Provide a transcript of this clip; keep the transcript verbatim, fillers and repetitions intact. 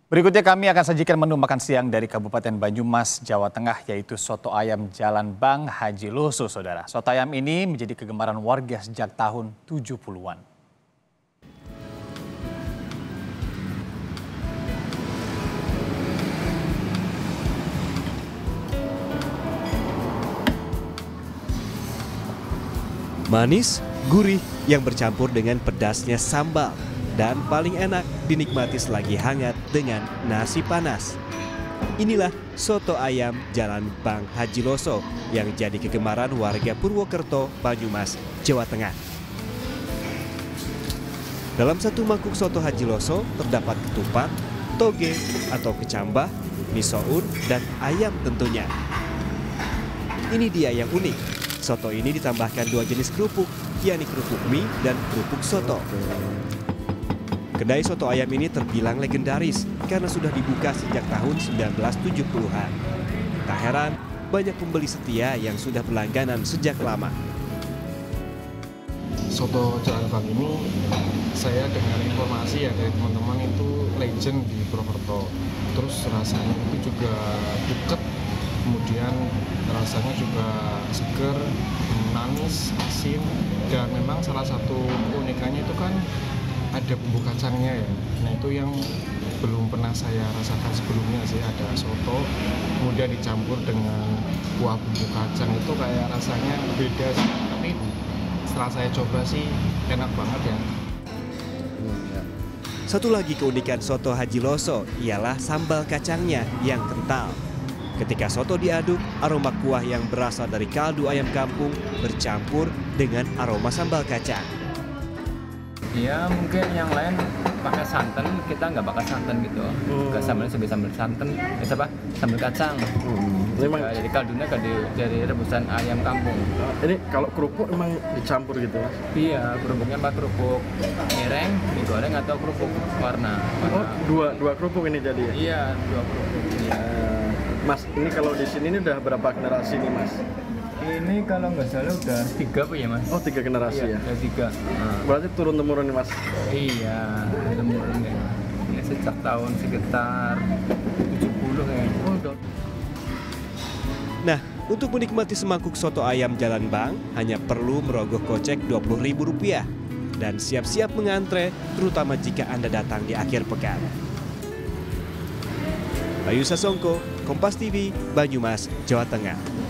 Berikutnya kami akan sajikan menu makan siang dari Kabupaten Banyumas, Jawa Tengah, yaitu soto ayam Jalan Bang Haji Loso, saudara. Soto ayam ini menjadi kegemaran warga sejak tahun tujuh puluhan. Manis, gurih yang bercampur dengan pedasnya sambal. Dan paling enak dinikmati selagi hangat dengan nasi panas. Inilah soto ayam Jalan Bang Haji Loso yang jadi kegemaran warga Purwokerto, Banyumas, Jawa Tengah. Dalam satu mangkuk soto Haji Loso terdapat ketupat, toge atau kecambah, misoun, dan ayam tentunya. Ini dia yang unik. Soto ini ditambahkan dua jenis kerupuk, yakni kerupuk mie dan kerupuk soto. Kedai soto ayam ini terbilang legendaris karena sudah dibuka sejak tahun sembilan belas tujuh puluhan. Tak heran, banyak pembeli setia yang sudah berlangganan sejak lama. Soto Jalan Bang ini saya dengar informasi ya dari teman-teman itu legend di Purwokerto. Terus rasanya itu juga buket, kemudian rasanya juga seger, manis, asin, dan memang salah satu keunikannya itu kan ada bumbu kacangnya ya. Nah itu yang belum pernah saya rasakan sebelumnya sih, ada soto kemudian dicampur dengan kuah bumbu kacang, itu kayak rasanya beda sih. Tapi setelah saya coba sih enak banget ya. Satu lagi keunikan soto Haji Loso ialah sambal kacangnya yang kental. Ketika soto diaduk, aroma kuah yang berasal dari kaldu ayam kampung bercampur dengan aroma sambal kacang. Ya mungkin yang lain pakai santan, kita nggak pakai santan gitu. Hmm. Gak sambalnya sebagai sambal santan, ya apa? Sambal kacang. Hmm. Memang ya, jadi kaldunya dari, dari rebusan ayam kampung. Ini kalau kerupuk emang dicampur gitu? Iya, kerupuknya apa kerupuk mireng, mie goreng atau kerupuk warna. warna. Oh, dua dua kerupuk ini jadi? Iya, dua kerupuk. Iya. Mas, ini kalau di sini ini udah berapa generasi nih, Mas? Ini kalau nggak salah udah tiga apa ya, Mas? Oh, tiga generasi iya, ya? Udah tiga. Nah. Berarti turun-temurun nih, Mas? Iya, turun-temurun ya. Ya sejak tahun sekitar tujuh puluh ya. Oh, udah. Nah, untuk menikmati semangkuk soto ayam Jalan Bang, hanya perlu merogoh kocek dua puluh ribu rupiah. Dan siap-siap mengantre, terutama jika Anda datang di akhir pekan. Bayu Sasongko, Kompas T V, Banyumas, Jawa Tengah.